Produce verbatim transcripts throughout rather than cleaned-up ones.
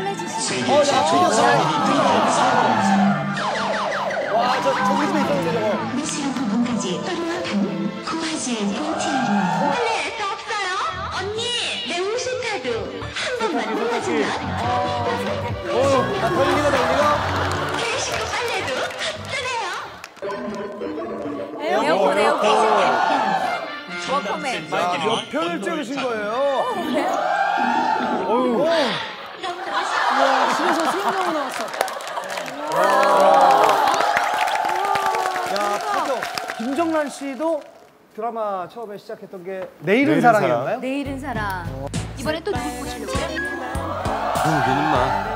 설레지시죠? 어, 야, 와, 저 저기 집에 있었는데 저거. 무시한 부분까지 또르와 반 구하지 않고 티아루. 할래 더 없어요? 언니 내 우승카드 한 번만 골라주면 어, 나 걸리가 걸리가. 배식구 빨래도 든든해요. 에어컨, 에어컨. 워커맨. 몇 편을 찍으신 거예요? 어휴. 와, 집에서 수영장으로 나왔어. 야, 파도. 김정란 씨도 드라마 처음에 시작했던 게 내일은 사랑이었나요? 내일은 사랑. 이번에 또 누구 보시려고요? 누구는 마.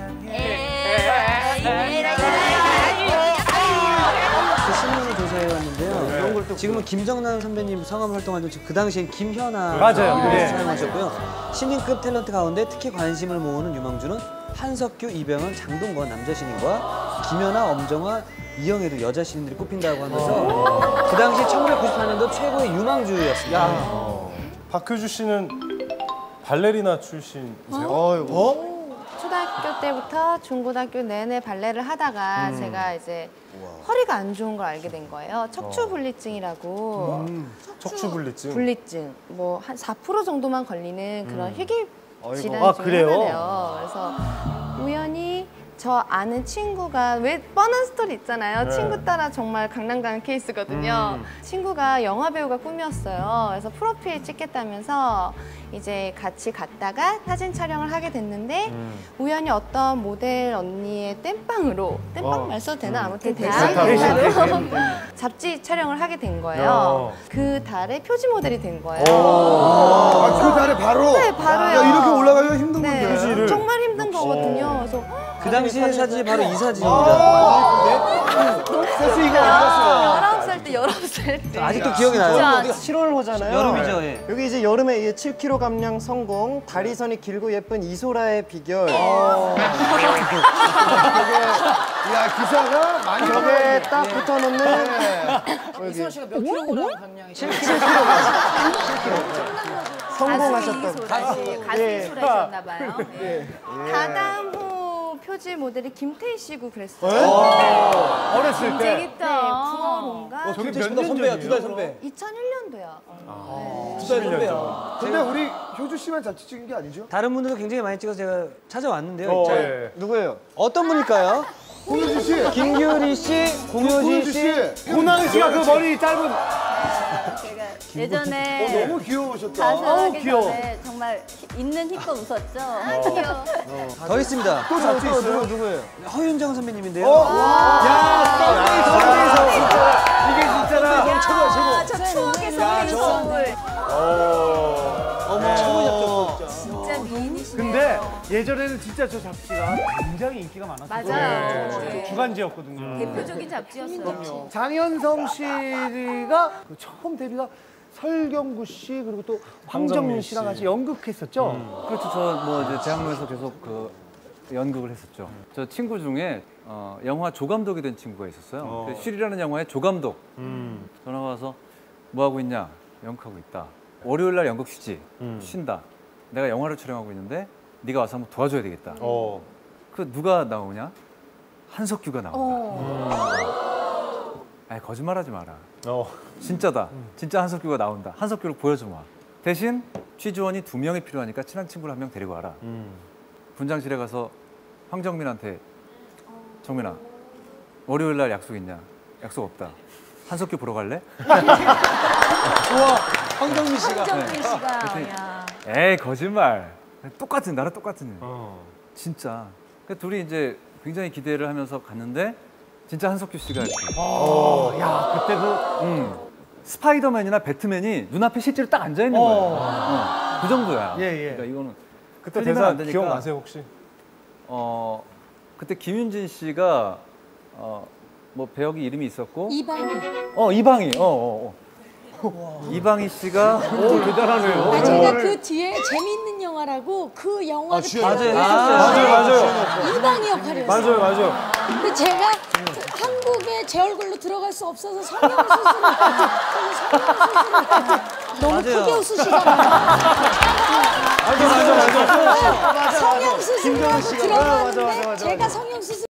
신문을 조사해왔는데요. 그런 걸 또 지금은 김정란 선배님 성함 활동하던 그 당시엔 김현아 맞아요. 네. 사용하셨고요. 신인급 탤런트 가운데 특히 관심을 모으는 유망주는 한석규, 이병헌, 장동건 남자 신인과 김연아, 엄정화, 이영애도 여자 신인들이 꼽힌다고 하면서 그 당시 천구백구십팔 년도 최고의 유망주였습니다. 어. 박효주 씨는 발레리나 출신이세요? 어? 어? 초등학교 때부터 중고등학교 내내 발레를 하다가 음. 제가 이제 우와. 허리가 안 좋은 걸 알게 된 거예요. 척추분리증이라고. 음. 척추분리증? 분리증. 뭐 한 사 퍼센트 정도만 걸리는 그런 음. 희귀 질환 아, 중에 그래요? 하나래요. 그래서 우연히 저 아는 친구가 왜 뻔한 스토리 있잖아요. 네. 친구 따라 정말 강남 가는 케이스거든요. 음. 친구가 영화 배우가 꿈이었어요. 그래서 프로필 찍겠다면서 이제 같이 갔다가 사진 촬영을 하게 됐는데 음. 우연히 어떤 모델 언니의 땜빵으로 땜빵 어. 말 써도 되나? 음. 아무튼 대신, 대신 대신. 잡지 촬영을 하게 된 거예요. 어. 그 달에 표지 모델이 된 거예요. 아, 그 달에 바로? 네, 바로요. 야, 이렇게 올라가기가 힘든 네, 건데. 표지를. 정말 힘든 거거든요. 그래서 그 당시의 사진이 바로 이 사진입니다. 아, 센스 이거 어디갔어요? 열아홉 살 때, 열아홉 살 때. 아직도 기억이 나요? 여기가 칠월호잖아요. 여름이죠, 예. 여기 이제 여름에 칠 킬로그램 감량 성공, 다리선이 길고 예쁜 이소라의 비결. 어. 저게, 야, 기사가 많이 저게 딱 붙어놓는 이소라 씨가 몇 킬로그램 감량이시죠? 성공하셨던. 가수 예. 이소라셨나 봐요. 가담 후 표지 모델이 김태희 씨고 그랬어요. 어? 어렸을 때. 재밌다. 네, 구월호인가? 어, 저게 몇 년 선배야, 두 달 선배. 이천일 년도요. 두 달 선배야. 근데 우리 효주 씨만 잡지 찍은 게 아니죠? 다른 분들도 굉장히 많이 찍어서 제가 찾아왔는데요. 어, 자, 예. 누구예요? 어떤 분일까요? 홍효주 씨. 김규리 씨, 공효진 홍효주 씨. 씨. 고낭 씨가 그 머리 짧은. 제가 어, 예전에 너무 귀여우셨다. 가수 어우, 하기 귀여워. 전에 정말 있는 힘껏 웃었죠. 귀여워. 더 있습니다. 또 잡지 또 있어요? 누구, 누구예요? 허윤정 선배님인데요. 어? 야, 썸네일 선배에서 진짜. 이게 진짜라. 최고야, 최고. 아, 저 추억의 선물 선물. 어머. 최고 진짜 미인이시네요. 근데 예전에는 진짜 저 잡지가 굉장히 인기가 많았어요. 맞아요. 네. 주간지였거든요. 대표적인 잡지였어요. 장현성 씨가 그 처음 데뷔가 설경구 씨 그리고 또 황정민 황정민 씨랑 씨. 같이 연극했었죠. 그렇죠. 저 뭐 이제 대학로에서 계속 그 연극을 했었죠. 저 친구 중에 어, 영화 조감독이 된 친구가 있었어요. 어. 그 쉔이라는 영화의 조감독. 음. 전화 와서 뭐 하고 있냐? 연극하고 있다. 월요일 날 연극 쉬지. 음. 쉰다. 내가 영화를 촬영하고 있는데 네가 와서 한번 도와줘야 되겠다. 어. 그 누가 나오냐? 한석규가 나온다. 아니 거짓말하지 마라. 어. 진짜다. 진짜 한석규가 나온다. 한석규를 보여주마. 대신 취지원이 두 명이 필요하니까 친한 친구를 한 명 데리고 와라. 음. 분장실에 가서 황정민한테 정민아 월요일 날 약속 있냐? 약속 없다. 한석규 보러 갈래? 우와, 황정민 씨가. 황정민 씨가. 그랬더니 야. 에이 거짓말. 똑같은 나랑 똑같은 일. 어. 진짜. 그 둘이 이제 굉장히 기대를 하면서 갔는데 진짜 한석규 씨가 이렇게. 어, 야 그때 그 음. 스파이더맨이나 배트맨이 눈앞에 실제로 딱 앉아 있는 거예요. 어, 그 정도야. 예, 예. 그러니까 이거는 그때 틀리면 대사 안 되니까. 기억나세요 혹시? 어 그때 김윤진 씨가 어 뭐 배역이 이름이 있었고 이방이. 어 이방희 어 어, 어. 이방희 씨가 오 대단하네요. 아, 제가 그 뒤에 재미있는 영화라고 그 영화를 맞아요. 맞아요, 맞아요. 이방이 역할이었어요. 맞아요, 맞아요. 근데 제가 그 한국에 제 얼굴로 들어갈 수 없어서 성형 수술을 했죠. 성형 수술을 했죠. 너무 맞아요. 크게 웃으시잖아요. 맞아 맞아 맞아. 성형 수술하고 김경훈 씨가. 아, 맞아, 맞아, 들어갔는데 맞아, 제가 맞아. 성형 수술